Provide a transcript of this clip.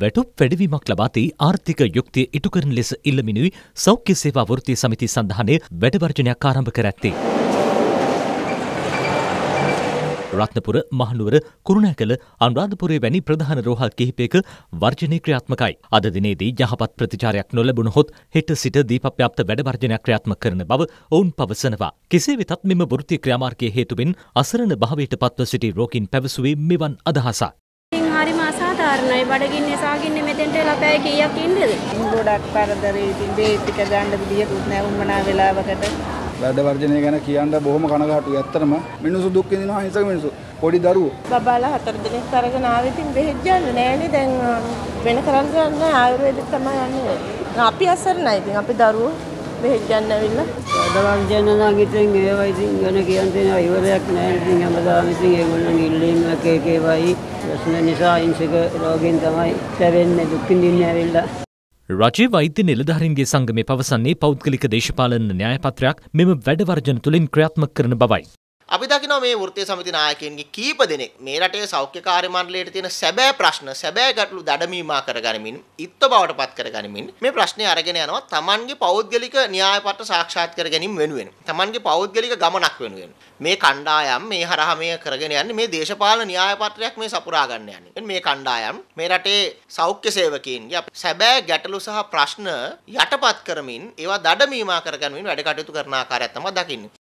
වැටුප් වැඩිවීමක් ලබා දී ආර්ථික යුක්තිය ඉටු කරන ලෙස ඉල්ලමිනුයි සෞඛ්‍ය සේවා වෘත්තීය සමිති සඳහනේ වැඩ වර්ජනයක් ආරම්භ කර ඇත්තේ. රත්නපුර, මහනුවර, කුරුණෑගල, අනුරාධපුරය වැනි ප්‍රධාන රෝහල් කිහිපයක වර්ජනය ක්‍රියාත්මකයි. අද දිනේදී යහපත් ප්‍රතිචාරයක් නොලැබුණහොත් හෙට සිට දීපව්‍යාප්ත වැඩ වර්ජනයක් ක්‍රියාත්මක කරන බව ඔවුන් පවසනවා. කෙසේ වෙතත් මෙම වෘත්තීය ක්‍රියාමාර්ගයේ හේතුවෙන් අසරණ භාවයට පත්ව සිටි රෝගීන් පැවසුවේ මෙවන් අදහසක්. හරිම අසාධාරණයි. බඩගින්නේ සාගින්නේ මෙතෙන්ට එලා පැය කීයක් ඉන්නද? ගොඩක් පරදරේ ඉතින් බේත් ටික ගන්න විදියකුත් නැහැ උන්මනා වෙලාවකට. වැඩ වර්ජනය ගැන කියන්න බොහොම කනගාටුයි. ඇත්තටම මිනිස්සු දුක් විඳිනවා, හිංසක මිනිස්සු. පොඩි දරුවෝ. බබාලා 4 දිනක් අරගෙන ආවෙ ඉතින් බෙහෙත් ගන්න නෑනේ. දැන් වෙන කරන්න යන්නේ ආයුර්වේදික තමයි යන්නේ. අපි අසරණයි. ඉතින් අපි දරුවෝ බෙහෙත් ගන්න ඇවිල්ලා. වැඩ වර්ජන නම් ඉතින් ඒවා ඉතින් ගැන කියන්නේ ඉවරයක් නෑ. ඉතින් හැමදාම ඉතින් ඒගොල්ලන්ගේ ඉල්ලීම් එක වයි ප්‍රශ්න නිසා හිංසක රෝගීන් තමයි සැවෙන්නේ දුක් විඳින්නේ ඇවිල්ලා. රජයේ වෛද්‍ය නිලධාරීන්ගේ සංගමය පවසන්නේ පෞද්ගලික දේශපාලන න්‍යායපත්‍රයක් මෙම වැඩ වර්ජන තුළින් ක්‍රියාත්මක කරන බවයි. අපි දකිනවා මේ වෘත්තීය සමිති නායකයන්ගේ කීප දෙනෙක් මේ රටේ සෞඛ්‍ය කාර්ය මණ්ඩලයට තියෙන සැබෑ ප්‍රශ්න සැබෑ ගැටලු දඩමීමා කරගනිමින් ඉත්ත බවට පත් කරගනිමින් මේ ප්‍රශ්නේ අරගෙන යනවා තමන්ගේ පෞද්ගලික න්‍යායපත්‍ර සාක්ෂාත් කර ගැනීම වෙනුවෙන් තමන්ගේ පෞද්ගලික ගමනක් වෙනුවෙන් මේ කණ්ඩායම් මේ හරහා මේ කරගෙන යන්නේ මේ දේශපාලන න්‍යායපත්‍රයක් මේ සපුරා ගන්න යන්නේ මේ කණ්ඩායම් මේ රටේ සෞඛ්‍ය සේවකයන්ගේ සැබෑ ගැටලු සහ ප්‍රශ්න යටපත් කරමින් ඒවා දඩමීමා කරගනිමින් වැඩ කටයුතු කරන ආකාරයක් තමයි දකින්නේ.